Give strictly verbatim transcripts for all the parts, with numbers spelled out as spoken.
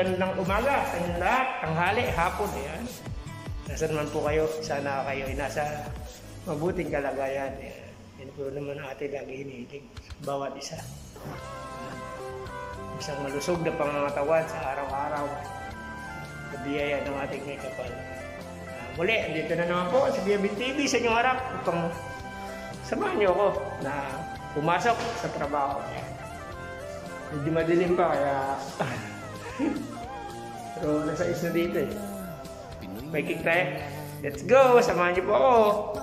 magandang umaga sa inyong lahat, tanghali, hapon, ayan. Nasaan man po kayo, sana kayo ay nasa mabuting kalagayan. Ayan. Yan po naman ating lagi hinihiling, bawat isa. Isang malusog na pangangatawan sa araw-araw. Sa biyaya ng ating may kapal. Uh, muli, andito na naman po sa Biyabin T V sa inyong harap upang samahan niyo ako na pumasok sa trabaho. Medyo madilim pa kaya pero nasa is na dito eh. Biking tayo. Let's go! Samahan niyo po ako.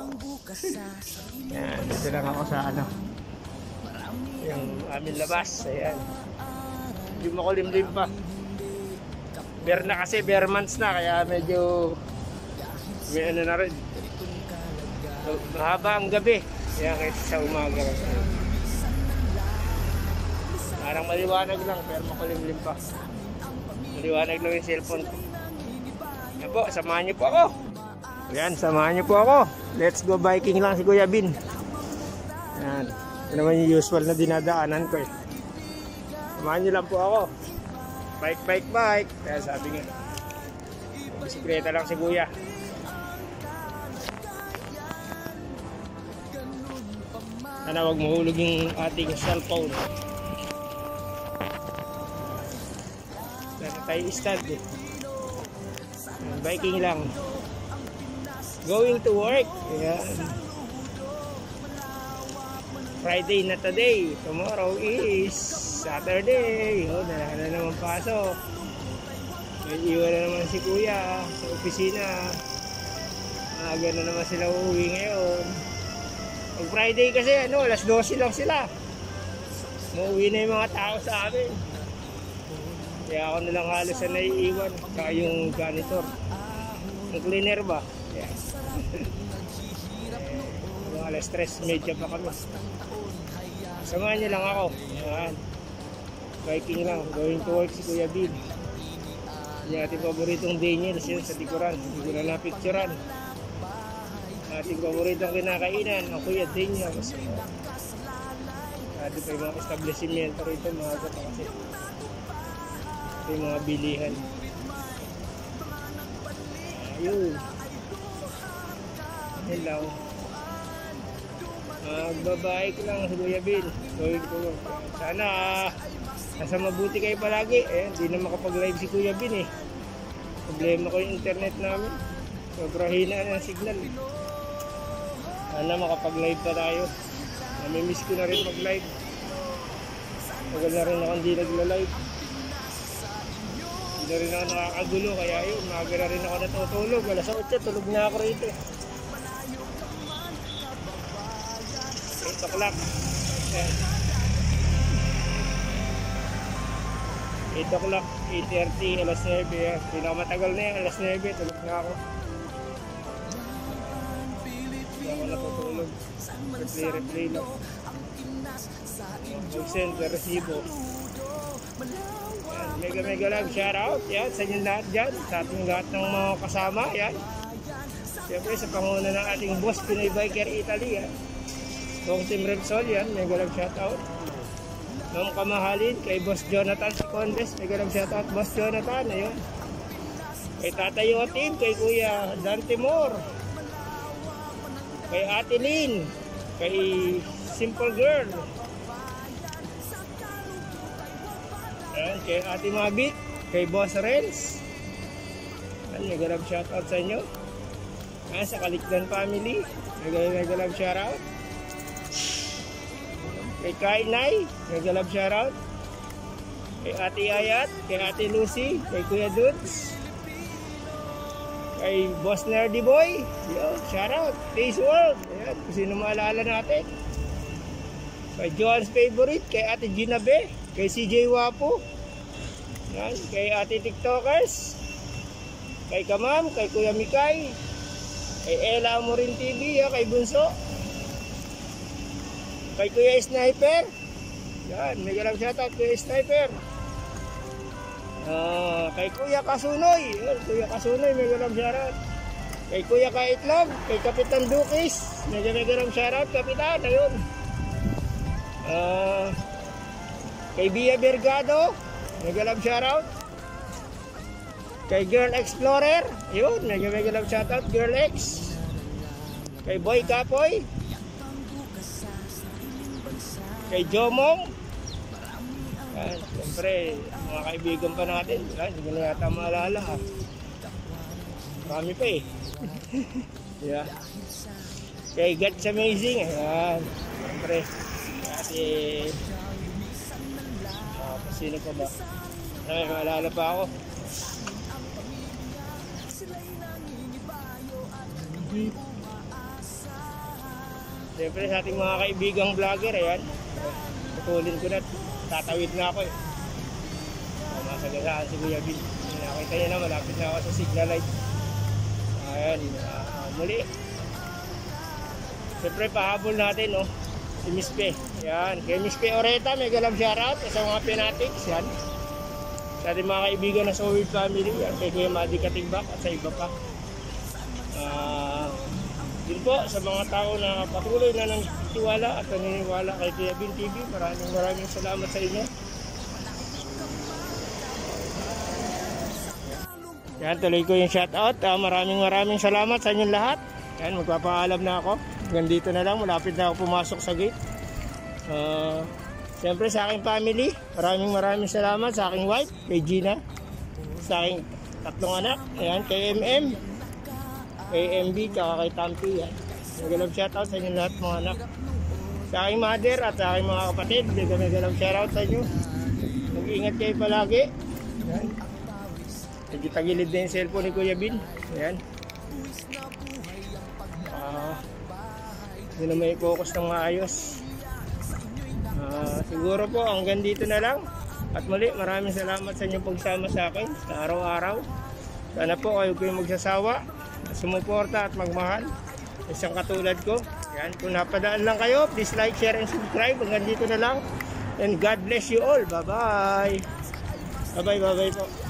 Yan, dito lang ako sa ano yung aming labas. Ayan. Medyo makulimlim pa. Bear na kasi, bear months na kaya medyo may ano na rin. Mahaba ang gabi. Kaya kaysa sa umaga. Parang maliwanag lang pero makulimlim pa. Maliwanag lang yung cellphone ko. Yan po, samahan niyo po ako. Yan, samahan niyo po ako. Let's go biking lang si Kuya Bin. Yan. Ito naman yung usual na dinadaanan ko eh. Samahan niyo lang po ako. Bike, bike, bike. Kaya sabi nga, bisikleta lang si Kuya. Sana wag mahulog yung ating cellphone. Nasa tayo start eh. Biking lang. Going to work. Ayan. Friday na today. Tomorrow is Saturday. O, na naman pasok. May iwan na naman si Kuya sa opisina. Maaga na naman sila uuwi ngayon. Pag Friday kasi ano, alas dose lang sila. Mauwi na yung mga tao sa amin. Kaya ako nalang halos na naiiwan. Saka yung janitor. Yung cleaner ba? Yeah. Mga alas tres, medya pa kami. Samahan niyo lang ako. Yan. Biking lang. Going to work si Kuya Bin. Yung ating paboritong Daniels yun sa likuran. Hindi ko na napicturan. Ating paboritong kinakainan, ang Kuya Daniels. Ating pa yung mga establishmento rito, mga gata kasi. Ito yung mga bilihan. Ayun. Hello. Magbabaik uh, lang si Kuya Bin. Sana nasa mabuti kayo palagi. Eh, hindi na makapag-live si Kuya Bin eh. Problema ko yung internet namin. Sobrang hina ng signal. Sana makapag-live pa tayo. Namimiss ko na rin mag-live. Tagal na rin ako hindi nagla-live. Hindi na rin ako nakakagulo. Kaya yun, maaga na rin ako natutulog. Alas otso, tulog na ako rito. eight o'clock. eight o'clock, eight thirty, alas nine. Pinakamatagal na yan, alas nine. Tulog na ako. Hindi ako natutulog. Replay, replay lang. Mag-send na resibo. Yan, mega mega love shoutout. Yan, sa inyo lahat dyan. Sa ating lahat ng mga kasama. Yan. Siyempre sa panguna ng ating boss Pinoy Biker Italy. Yan. Kung Team Repsol. Yan, mega love shoutout. Nung kamahalin kay Boss Jonathan Condes. Mega love shoutout Boss Jonathan. Ayun. Kay Tatayo Team. Kay Kuya Dante Moore. Kay Ate Lynn, kay Simple Girl, ayan, kay Ate Mabit, kay Boss Renz. Ayan, mega love shoutout sa inyo. Ayan, sa Kalikdan family, mega mega love shoutout. Kay Kainay, mega love shoutout. Kay Ate Ayat, kay Ate Lucy, kay Kuya Dudes, kay Boss Nerdy Boy, yo, shout out, Taste World, ayan, kung sino maalala natin. Kay Joan's Favorite, kay Ate Gina B, kay C J Wapo, ayan, kay Ate TikTokers, kay Kamam, kay Kuya Mikay, kay Ella Amorin T V, ya, kay Bunso, kay Kuya Sniper, yan, mega lang shout out, Kuya Sniper. Uh, kay Kuya Kasunoy, yun, Kuya Kasunoy, mega lang shoutout. Kay Kuya Kaitlog, kay Kapitan Dukis, mega mega lang shoutout, Kapitan, ayun. Uh, kay Bia Bergado, mega lang shoutout. Kay Girl Explorer, yun, medyo mega love shoutout, Girl X. Kay Boy Kapoy. Kay Jomong. Yan, siyempre, mga kaibigan pa natin. Yan, hindi ko na yata maalala ha. Marami pa eh. Yeah. Kay Gets Amazing. Ayan, siyempre. Kasi, uh, sino pa ba? Ay, maalala pa ako. Siyempre sa ating mga kaibigang vlogger, ayan. Putulin ko na, tatawid na ako eh. Masagasaan si Kuya Bin. Nakita niya na, malapit na ako sa signal light. Ayan, uh, muli. Siyempre pahabol natin, no? Si Miss P. Ayan, kay Miss P Oreta, mega love shoutout sa mga Penatics, yan. Sa ating mga kaibigan na Soul Family, yan. Kay Kuya Madi Katigbak at sa iba pa. Ah... Uh, Yun po, sa mga tao na patuloy na ng tiwala at naniniwala kay Kuya Bin T V, maraming maraming salamat sa inyo. Yan, tuloy ko yung shoutout. Uh, maraming maraming salamat sa inyong lahat. Yan, magpapaalam na ako. Hanggang dito na lang, malapit na ako pumasok sa gate. Uh, Siyempre sa aking family, maraming maraming salamat sa aking wife, kay Gina. Sa aking tatlong anak, ayan, kay M M. Kay M B, tsaka kay Tampi, yan. Nag-love shoutout sa inyo lahat mga anak. Sa aking mother at sa aking mga kapatid, nag-love shoutout sa inyo. Mag-iingat kayo palagi. Yan. Nagitagilid na yung cellphone ni Kuya Bin. Ayan. Uh, hindi na may focus ng maayos. Uh, siguro po hanggang dito na lang. At muli, maraming salamat sa inyong pagsama sa akin sa araw-araw. Sana po kayo kayo magsasawa, sumuporta at magmahal. Isang katulad ko. Yan, kung napadaan lang kayo, please like, share, and subscribe. Hanggang dito na lang. And God bless you all. Bye-bye. Bye-bye, bye-bye po.